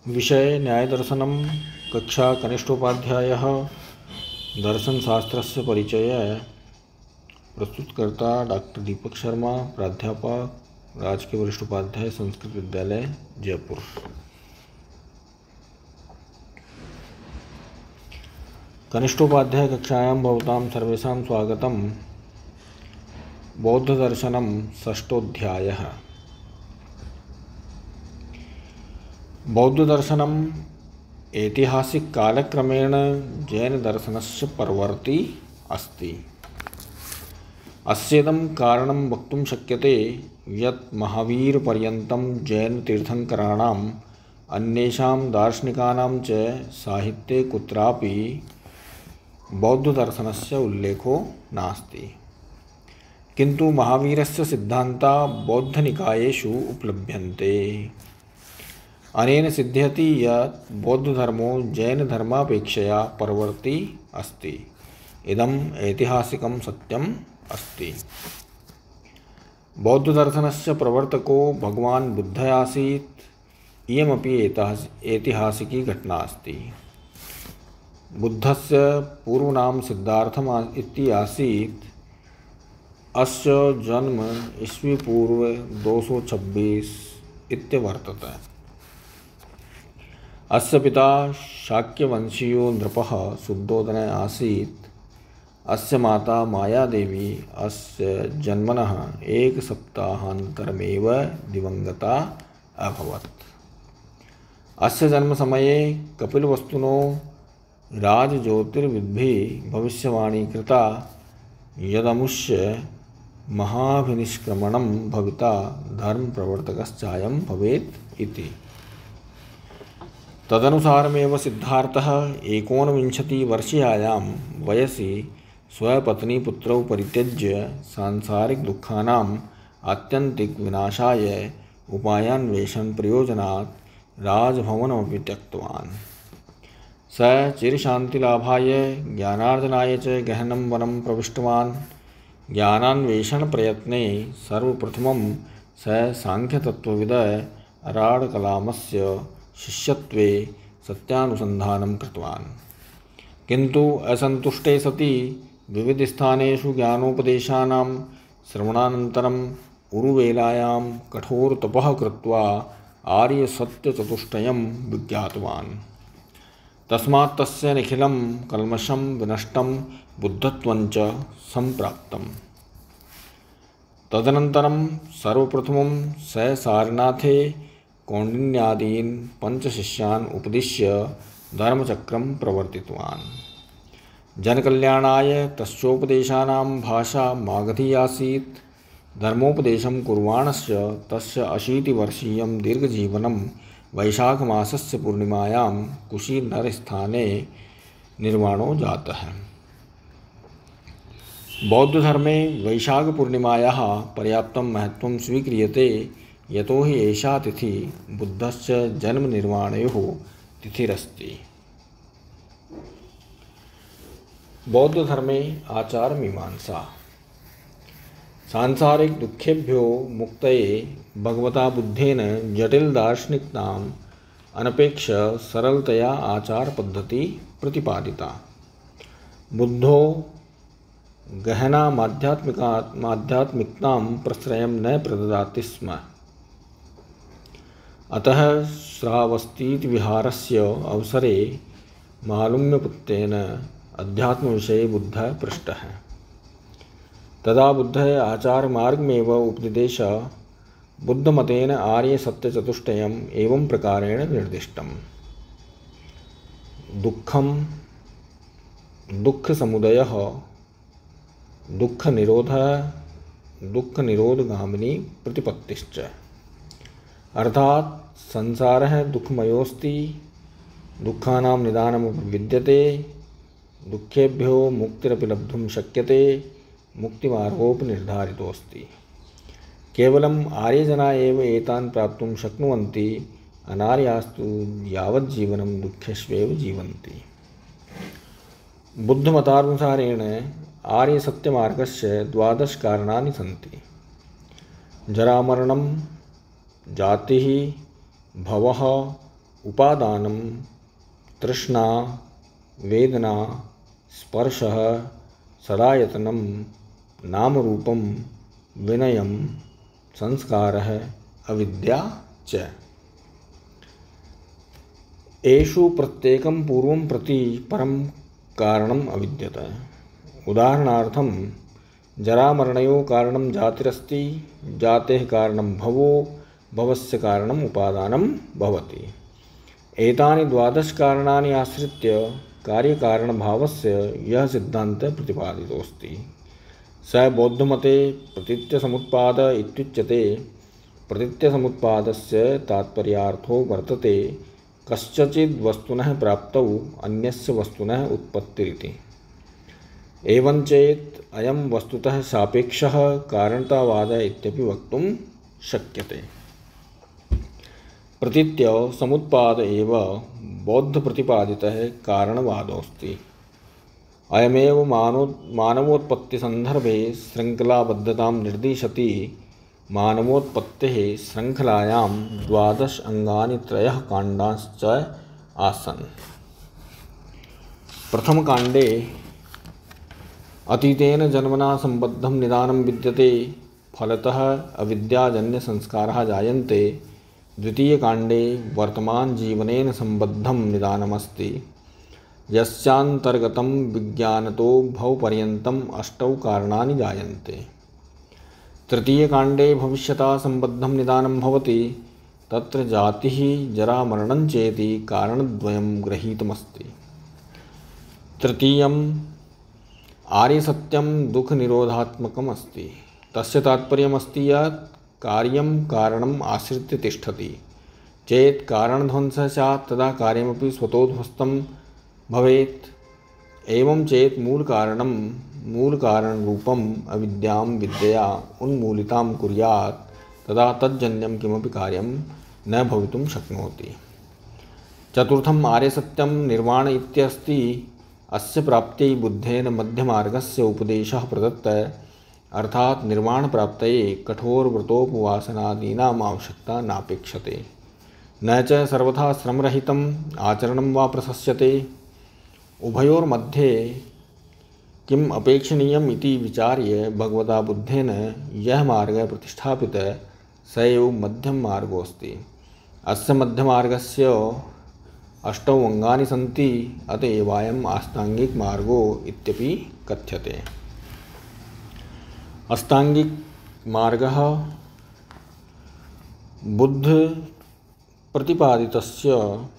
विषय न्यायदर्शनं कक्षा कनिष्ठोपाध्यायः दर्शनशास्त्रस्य परिचय प्रस्तुतकर्ता डॉक्टर दीपक शर्मा, प्राध्यापक राजकीय वरिष्ठ उपाध्याय संस्कृत विद्यालय जयपुर। कनिष्ठोपाध्याय कक्षायां भवतां सर्वेषां स्वागतम्। बौद्धदर्शनं षष्ठोऽध्यायः। बौद्धदर्शनम् ऐतिहासिककालक्रमेण जैनदर्शनस्य परवर्ती अस्ति। अस्येदं कारणं वक्तुं शक्यते यत् महावीरपर्यन्तं जैनतीर्थङ्कराणाम् अन्येषां दार्शनिकानां च साहित्ये कुत्रापि बौद्धदर्शनस्य उल्लेखो नास्ति, किन्तु महावीरस्य सिद्धान्ताः बौद्धनिकायेषु उपलभ्यन्ते। अनेन सिद्ध्यति यत् बौद्धधर्मो जैनधर्मापेक्षया परवर्ती अस्ति। इदम् ऐतिहासिकं सत्यम् अस्ति। बौद्धदर्शनस्य प्रवर्तको भगवान् बुद्धः आसीत्। इयमपि ऐतिहासिकी घटना अस्ति। बुद्धस्य पूर्वनाम सिद्धार्थम् इति आसीत्। अस्य जन्म ईस्वी पूर्व 226 इत्यवर्तते। अस्य पिता शाक्यवंशीयो नृपः शुद्धोदनः आसीत्। अस्य माता मायादेवी अस्य जन्मनः एकसप्ताहानन्तरमेव दिवङ्गता अभवत्। अस्य जन्मसमये कपिलवस्तुनो राजज्योतिर्विद्भिः भविष्यवाणी कृता यदमुष्य महाभिनिष्क्रमणं भविता धर्मप्रवर्तकश्चायं भवेत् इति। तदनुसारमेव सिद्धार्थः 29 वर्षीयायां वयसि स्वपत्नीपुत्रौ परित्यज्य सांसारिकदुःखानाम् आत्यन्तिकविनाशाय उपायान्वेषणप्रयोजनात् राजभवनमपि त्यक्तवान्। स चिरशान्तिलाभाय ज्ञानार्जनाय च गहनं वनं प्रविष्टवान्। ज्ञानान्वेषणप्रयत्ने सर्वप्रथमं स सांख्यतत्त्वविदः अराडकलामस्य शिष्यत्वे सत्यानुसन्धानं कृतवान्, किन्तु असन्तुष्टे सति विविधस्थानेषु ज्ञानोपदेशानां श्रवणानन्तरम् उरुवेलायां कठोरतपः कृत्वा आर्यसत्यचतुष्टयं विज्ञातवान्। तस्मात् तस्य निखिलं कल्मषं विनष्टं बुद्धत्वं च सम्प्राप्तम्। तदनन्तरं सर्वप्रथमं स सारनाथे कौण्डिन्यादीन् पञ्चशिष्यान् उपदिश्य धर्मचक्रं प्रवर्तितवान्। जनकल्याणाय तस्योपदेशानां भाषा मागधी आसीत्। धर्मोपदेशं कुर्वाणस्य तस्य 80-वर्षीयं दीर्घजीवनं वैशाखमासस्य पूर्णिमायां कुशीनगरस्थाने निर्वाणो जातः। बौद्धधर्मे वैशाखपूर्णिमायाः पर्याप्तं महत्त्वं स्वीक्रियते, यतो हि एषा तिथि बुद्धस्य जन्मनिर्वाणयोः तिथिरस्ति। बौद्धधर्मे आचारमीमांसा। सांसारिक दुःखेभ्यो मुक्तये भगवता बुद्धेन जटिल दार्शनिकताम् अनपेक्ष्य सरलतया आचार पद्धति प्रतिपादिता। बुद्धो गहना माध्यात्मिकतां प्रश्रयं न प्रददाति स्म। अतः श्रावस्तीविहारस्य अवसरे मालुम्यपुत्रेण अध्यात्मविषये बुद्धः पृष्टः। तदा बुद्धः आचारमार्गमेव उपदिदेश। बुद्धमतेन आर्यसत्यचतुष्टयम् एवं प्रकारेण निर्दिष्टम्। दुःखं, दुःखसमुदयः, दुःखनिरोधः, दुःखनिरोधगामिनी प्रतिपत्तिश्च। अर्थात् संसारः दुःखमयोऽस्ति, दुःखानां निदानमपि विद्यते, दुःखेभ्यो मुक्तिरपि लब्धुं शक्यते, मुक्तिमार्गोऽपि निर्धारितोऽस्ति। केवलम् आर्यजना एव एतान् प्राप्तुं शक्नुवन्ति। अनार्यास्तु यावज्जीवनं दुःखेष्वेव जीवन्ति। बुद्धमतानुसारेण आर्यसत्यमार्गस्य 12 कारणानि सन्ति। जरामरणं, जातिः, भवः, उपादानं तृष्णा वेदना स्पर्शः सदायतनं नामरूपं विनयं संस्कारः अविद्या च। एषु प्रत्येकं पूर्वं प्रति परं कारणम् अविद्यते। उदाहरणार्थं जरामरणयोः कारणं जातिरस्ति, जातेः कारणं भवो, भवस्य कारणम् उपादानं भवति। एतानि 12 कारणानि आश्रित्य कार्यकारणभावस्य यः सिद्धान्तः प्रतिपादितोऽस्ति स बौद्धमते प्रतीत्यसमुत्पाद इत्युच्यते। प्रतीत्यसमुत्पादस्य तात्पर्यार्थो वर्तते कस्यचिद् वस्तुनः प्राप्तौ अन्यस्य वस्तुनः उत्पत्तिरिति। एवं चेत् अयं वस्तुतः सापेक्षः कारणतावादः इत्यपि वक्तुं शक्यते। प्रतीत्य समुत्पाद एव बौद्धप्रतिपादितः कारणवादोऽस्ति। अयमेव मानवोत्पत्तिसन्दर्भे शृङ्खलाबद्धतां निर्दिशति। मानवोत्पत्तेः शृङ्खलायां 12 अङ्गानि 3 काण्डाश्च आसन्। प्रथमकाण्डे अतीतेन जन्मना सम्बद्धं निदानं विद्यते, फलतः अविद्याजन्यसंस्काराः जायन्ते। द्वितीयकाण्डे वर्तमानजीवनेन सम्बद्धं निदानमस्ति, यस्यान्तर्गतं विज्ञानतो भवपर्यन्तम् 8 कारणानि जायन्ते। तृतीयकाण्डे भविष्यता सम्बद्धं निदानं भवति, तत्र जातिः जरा मरणं चेति कारणद्वयं गृहीतमस्ति। तृतीयम् आर्यसत्यं दुःखनिरोधात्मकम् अस्ति। तस्य तात्पर्यमस्ति यत् कार्यं कारणम् आश्रित्य तिष्ठति चेत् कारणध्वंसः स्यात् तदा कार्यमपि स्वतोध्वस्तं भवेत्। एवं चेत् मूलकारणरूपम् अविद्यां विद्यया उन्मूलितां कुर्यात् तदा तज्जन्यं किमपि कार्यं न भवितुं शक्नोति। चतुर्थम् आर्यसत्यं निर्वाण इत्यस्ति। अस्य प्राप्त्यै बुद्धेन मध्यमार्गस्य उपदेशः प्रदत्तः, अर्थात् निर्वाणप्राप्तये कठोरव्रतोपवासनादीनाम् आवश्यकता नापेक्षते, न च सर्वथा श्रमरहितम् आचरणं वा प्रशस्यते। उभयोर्मध्ये किम् अपेक्षणीयम् इति विचार्य भगवता बुद्धेन यः मार्गः प्रतिष्ठापितः स एव मध्यममार्गोऽस्ति। अस्य मध्यमार्गस्य 8 अङ्गानि सन्ति, अत एवायम् आस्ताङ्गिकमार्गो इत्यपि कथ्यते। अस्ताङ्गिकमार्गः बुद्धप्रतिपादितस्य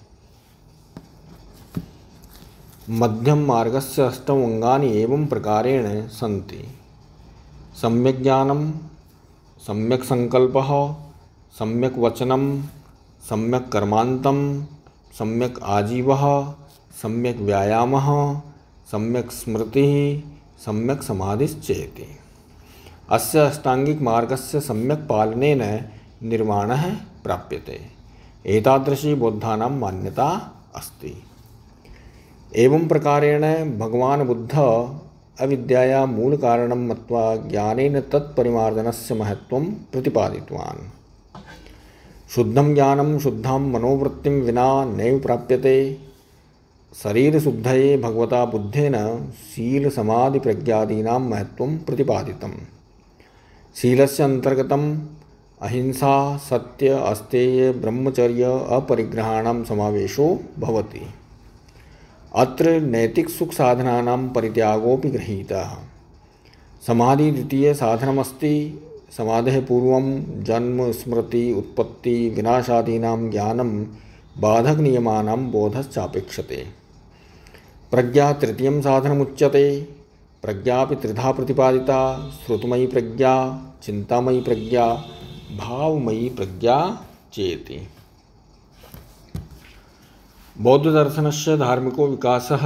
मध्यममार्गस्य 8 अङ्गानि एवं प्रकारेण सन्ति। सम्यक् ज्ञानं, सम्यक् संकल्पः, सम्यक् वचनं, सम्यक् कर्मान्तं, सम्यक् आजीवः, सम्यक् व्यायामः, सम्यक् स्मृतिः, सम्यक् समाधिश्चेति। अस्य अष्टाङ्गिकमार्गस्य सम्यक् पालनेन निर्वाणः प्राप्यते। एतादृशी बौद्धानां मान्यता अस्ति। एवं प्रकारेण भगवान् बुद्धः अविद्यायाः मूलकारणं मत्वा ज्ञानेन तत्परिमार्जनस्य महत्त्वं प्रतिपादितवान्। शुद्धं ज्ञानं शुद्धां मनोवृत्तिं विना नैव प्राप्यते। शरीरशुद्धये भगवता बुद्धेन शीलसमाधिप्रज्ञादीनां महत्त्वं प्रतिपादितम्। शीलस्य अन्तर्गतम् अहिंसा, सत्य, अस्तेय, ब्रह्मचर्य, अपरिग्रहाणां समावेशो भवति। अत्र नैतिकसुखसाधनानां परित्यागोऽपि गृहीतः। समाधि द्वितीयसाधनमस्ति। समाधेः पूर्वं जन्म, स्मृति, उत्पत्ति, विनाशादीनां ज्ञानं बाधकनियमानां बोधश्चापेक्षते। प्रज्ञा तृतीयं साधनमुच्यते। प्रज्ञापि त्रिधा प्रतिपादिता: श्रुतमयी प्रज्ञा, चिन्तामयी प्रज्ञा, भावमयी प्रज्ञा चेति। बौद्धदर्शनस्य धार्मिको विकासः।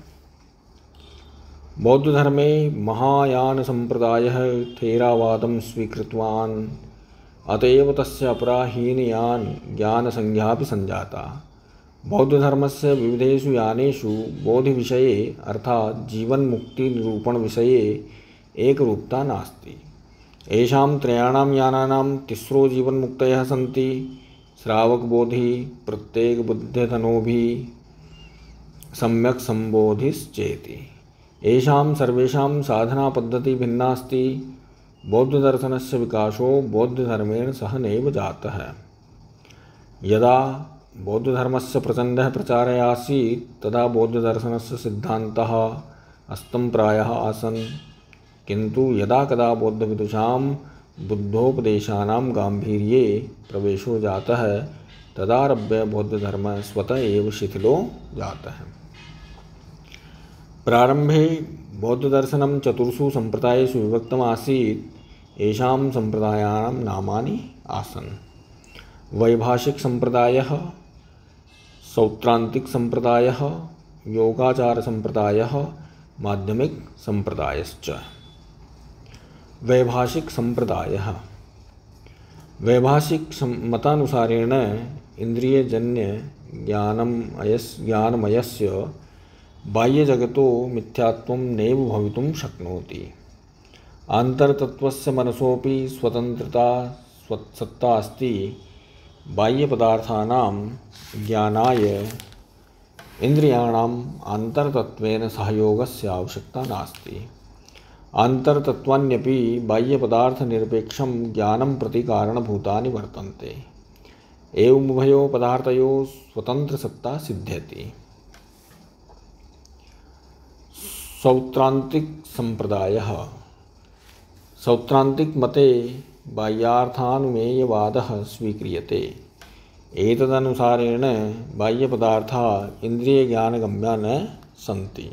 बौद्धधर्मे महायानसम्प्रदायः थेरावादं स्वीकृतवान्, अत एव तस्य अपरा हीनयान ज्ञानसंज्ञापि सञ्जाता। बौद्धधर्मस्य विविधेषु यानेषु बोधिविषये अर्थात् जीवन्मुक्तिनिरूपणविषये एकरूपता नास्ति। एषां त्रयाणां यानानां 3 जीवन्मुक्तयः सन्ति। श्रावकबोधि प्रत्येकबुद्ध्यतनोभि सम्यक् सम्बोधिश्चेति। येषां सर्वेषां साधनापद्धतिः भिन्नास्ति। बौद्धदर्शनस्य विकासो बौद्धधर्मेण सह नैव जातः। यदा बौद्धधर्मस्य प्रचण्डः प्रचारः आसीत् तदा बौद्धदर्शनस्य सिद्धान्तः अस्तम्प्रायाः आसन्, किन्तु यदा कदा बौद्धविदुषां बुद्धोपदेशानां गाम्भीर्ये प्रवेशो जातः तदारभ्य बौद्धधर्मः स्वतः एव शिथिलो जातः। प्रारम्भे बौद्धदर्शनं चतुर्षु सम्प्रदायेषु विभक्तम् आसीत्। येषां सम्प्रदायानां नामानि आसन्: वैभाषिकसम्प्रदायः, सौत्रान्तिकसम्प्रदायः, योगाचारसम्प्रदायः, माध्यमिकसम्प्रदायश्च। वैभाषिकसम्प्रदायः। वैभाषिकमतानुसारेण इन्द्रियजन्य ज्ञानमयस्य बाह्यजगतो मिथ्यात्वं नैव भवितुं शक्नोति। आन्तरतत्त्वस्य मनसोऽपि स्वतन्त्रता सत्ता अस्ति। बाह्यपदार्थानां ज्ञानाय इन्द्रियाणाम् आन्तरतत्त्वेन सहयोगस्य आवश्यकता नास्ति। आन्तरतत्त्वान्यपि बाह्यपदार्थनिरपेक्षं ज्ञानं प्रति कारणभूतानि वर्तन्ते। एवमुभयोः पदार्थयोः स्वतन्त्रसत्ता सिद्ध्यति। सौत्रान्तिकसम्प्रदायः। सौत्रान्तिकमते बाह्यार्थानुमेयवादः स्वीक्रियते। एतदनुसारेण बाह्यपदार्थाः इन्द्रियज्ञानगम्या न सन्ति।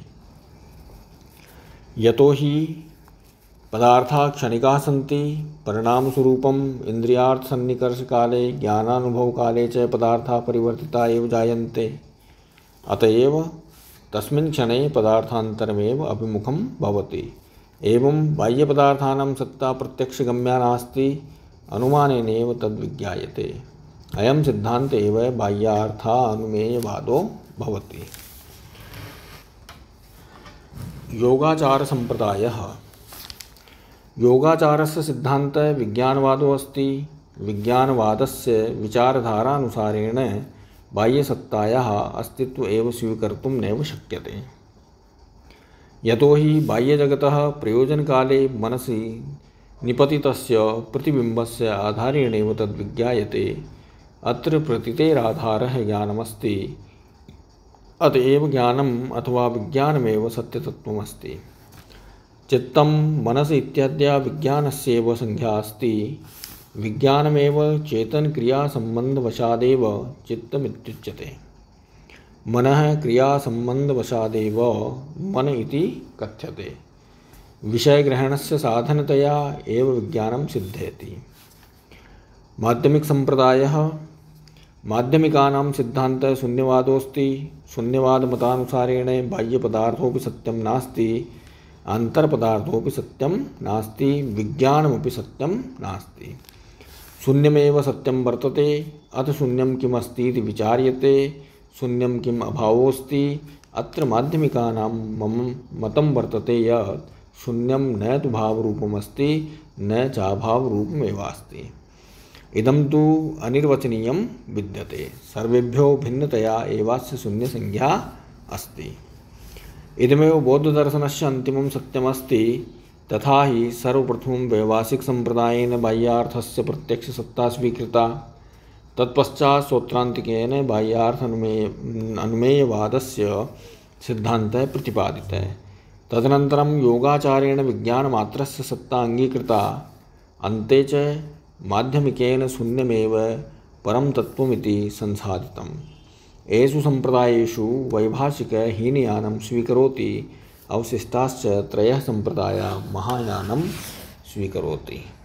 यतो हि पदार्थाः क्षणिकाः सन्ति। परिणामस्वरूपम् इन्द्रियार्थसन्निकर्षकाले ज्ञानानुभवकाले च पदार्थाः परिवर्तिताः एव जायन्ते। अतएव तस्मिन् क्षणे पदार्थान्तरमेव अभिमुखं भवति। एवं बाह्यपदार्थानां सत्ता प्रत्यक्षगम्या नास्ति। अनुमानेनैव तद्विज्ञायते। अयं सिद्धान्त एव बाह्यार्थानुमेयवादो भवति। योगाचारसम्प्रदायः। योगाचारस्य सिद्धान्तः विज्ञानवादो अस्ति। विज्ञानवादस्य विचारधारानुसारेण बाह्यसत्तायाः अस्तित्वम् एव स्वीकर्तुं नैव शक्यते। यतो हि बाह्यजगतः प्रयोजनकाले मनसि निपतितस्य प्रतिबिम्बस्य आधारेणैव तद्विज्ञायते। अत्र प्रतीतेराधारः ज्ञानमस्ति। अतएव ज्ञानम् अथवा विज्ञानमेव सत्यतत्त्वमस्ति। चित्तं मनसि इत्याद्या विज्ञानस्यैव संज्ञा अस्ति। विज्ञानमेव चेतनक्रियासम्बन्धवशादेव चित्तमित्युच्यते। मनः क्रियासम्बन्धवशादेव मन इति कथ्यते। विषयग्रहणस्य साधनतया एव विज्ञानं सिद्ध्यति। माध्यमिकसम्प्रदायः। माध्यमिकानां सिद्धान्तः शून्यवादोऽस्ति। शून्यवादमतानुसारेण बाह्यपदार्थोऽपि सत्यं नास्ति, आन्तरपदार्थोऽपि सत्यं नास्ति, विज्ञानमपि सत्यं नास्ति। शून्यमेव सत्यं वर्तते। अथ शून्यं किम् अस्ति इति विचार्यते। शून्यं किम् अभावोऽस्ति। अत्र माध्यमिकानां मतं वर्तते यत् शून्यं न तु भावरूपमस्ति न चाभावरूपमेवास्ति। इदं तु अनिर्वचनीयं विद्यते। सर्वेभ्यो भिन्नतया एवास्य शून्यसंज्ञा अस्ति। इदमेव बौद्धदर्शनस्य अन्तिमं सत्यमस्ति। तथा हि सर्वप्रथमं वैभाषिकसम्प्रदायेन बाह्यार्थस्य प्रत्यक्षसत्ता स्वीकृता। तत्पश्चात् सौत्रान्तिकेन बाह्यार्थानुमेयवादस्य सिद्धान्तः प्रतिपादितः। तदनन्तरं योगाचारेण विज्ञानमात्रस्य सत्ता अङ्गीकृता। अन्ते च माध्यमिकेन शून्यमेव परं तत्त्वमिति संसाधितम्। एषु सम्प्रदायेषु वैभाषिकः हीनयानं स्वीकरोति। अवशिष्टाश्च त्रयः सम्प्रदायाः महायानं स्वीकरोति।